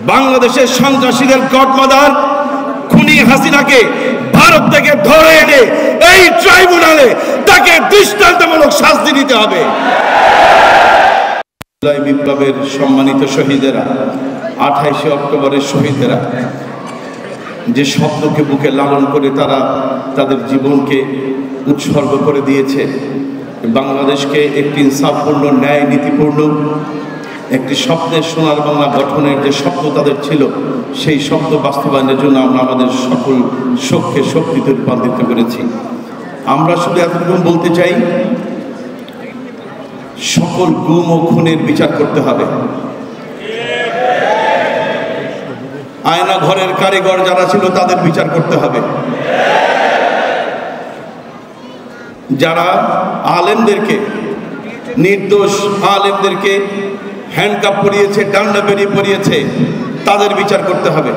বাংলাদেশের সন্ত্রাসীদের গডমাদার খুনি হাসিনাকে ভারত থেকে ধরে এনে এই ট্রাইব্যুনালে তাকে দৃষ্টান্তমূলক শাস্তি দিতে হবে। জুলাই বিপ্লবের সম্মানিত শহীদেরা, 28শে অক্টোবরের শহীদেরা যে স্বপ্নকে বুকে লালন করে তারা তাদের জীবনকে উৎসর্গ করে দিয়েছে, বাংলাদেশকে একটি ইনসাফপূর্ণ, ন্যায় নীতিপূর্ণ একটি স্বপ্নের সোনার বাংলা গঠনের যে স্বপ্ন তাদের ছিল, সেই স্বপ্ন বাস্তবায়নের জন্য আমরা আমাদের সকল শোককে শক্তিতে রূপান্তরিত করেছি। আমরা শুধু এতটুকু বলতে চাই, সকল গুম ও খুনের বিচার করতে হবে। আয়না ঘরের কারিগর যারা ছিল তাদের বিচার করতে হবে। যারা আলেমদেরকে, নির্দোষ আলেমদেরকে হ্যান্ডকাপ পরিয়েছে, ডান্ডা বেরিয়ে পরিয়েছে, তাদের বিচার করতে হবে।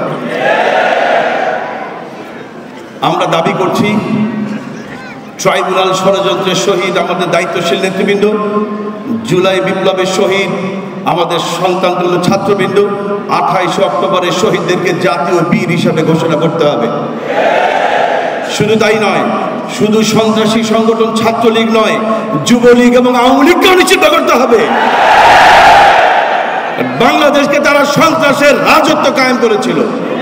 আমরা দাবি করছি, ট্রাইব্যুনাল ষড়যন্ত্রের শহীদ আমাদের দায়িত্বশীল নেতৃবৃন্দ, জুলাই বিপ্লবের শহীদ আমাদের সন্তানতুল্য ছাত্রবৃন্দ, 28শে অক্টোবরের শহীদদেরকে জাতীয় বীর হিসাবে ঘোষণা করতে হবে। শুধু তাই নয়, শুধু সন্ত্রাসী সংগঠন ছাত্রলীগ নয়, যুবলীগ এবং আওয়ামী লীগকেও নিষিদ্ধ করতে হবে। বাংলাদেশকে তারা সন্ত্রাসের রাজত্ব কায়েম করেছিল।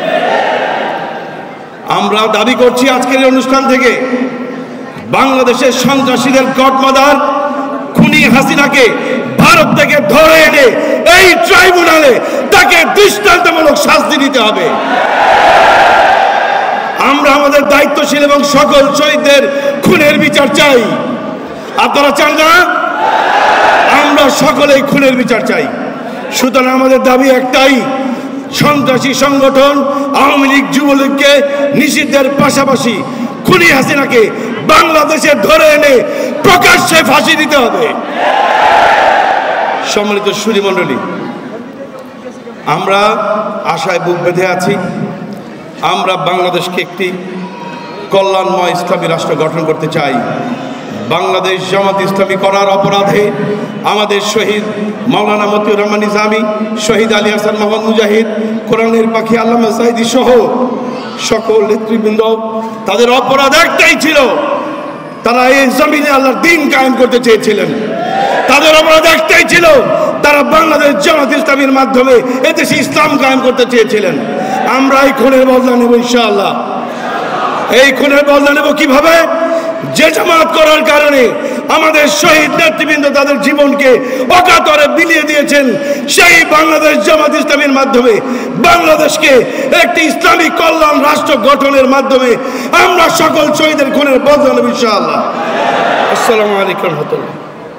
আমরা দাবি করছি আজকের এই অনুষ্ঠান থেকে, বাংলাদেশের সন্ত্রাসীদের গডমাদার খুনি হাসিনাকে ভারত থেকে ধরে এনে এই ট্রাইব্যুনালে তাকে দৃষ্টান্তমূলক শাস্তি দিতে হবে। আমরা আমাদের দায়িত্বশীল এবং সকল শহীদদের খুনের বিচার চাই। আপনারা চান না? আমরা সকলেই খুনের বিচার চাই। সুতরাং আমাদের দাবি একটাই, সন্ত্রাসী সংগঠন আওয়ামী লীগ, যুবলীগকে নিষিদ্ধের পাশাপাশি খুনি হাসিনাকে বাংলাদেশে ধরে এনে প্রকাশ্যে ফাঁসি দিতে হবে। সম্মানিত সুধীমণ্ডলী, আমরা আশায় বুক বেঁধে আছি। আমরা বাংলাদেশকে একটি কল্যাণময় ইসলামী রাষ্ট্র গঠন করতে চাই। বাংলাদেশ জামাত ইসলামী করার অপরাধে আমাদের শহীদ মাওলানা মতিউর রহমান নিজামী, শহীদ আলী হাসান মোহাম্মদ মুজাহিদ, কোরআনের পাখি আল্লামা সাঈদী সহ সকল নেতৃবৃন্দ, তাদের অপরাধ একটাই ছিল, তারা এই জমিনে আল্লাহর দ্বীন কায়েম করতে চেয়েছিলেন। তাদের অপরাধ একটাই ছিল, তারা বাংলাদেশ জামাত ইসলামীর মাধ্যমে এদেশে ইসলাম কায়েম করতে চেয়েছিলেন। আমরা এই খুনের বদলা নেব ইনশাআল্লাহ। এই খুনের বদলা নেব কিভাবে? যে জামাত করার কারণে আমাদের শহীদ নেতৃবৃন্দ তাদের জীবনকে অকাতরে বিলিয়ে দিয়েছেন, সেই বাংলাদেশ জামাত ইসলামীর মাধ্যমে বাংলাদেশকে একটি ইসলামী কল্যাণ রাষ্ট্র গঠনের মাধ্যমে আমরা সকল শহীদের খুনের বদলা নেব ইনশাআল্লাহ। আসসালামু আলাইকুম ওয়া রাহমাতুল্লাহ।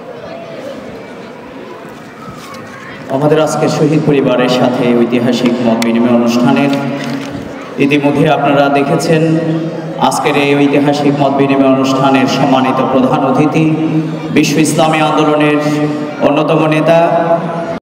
আমাদের আজকের শহীদ পরিবারের সাথে ঐতিহাসিক মত বিনিময় অনুষ্ঠানের ইতিমধ্যে আপনারা দেখেছেন, আজকের এই ঐতিহাসিক মত বিনিময় অনুষ্ঠানের সম্মানিত প্রধান অতিথি, বিশ্ব ইসলামী আন্দোলনের অন্যতম নেতা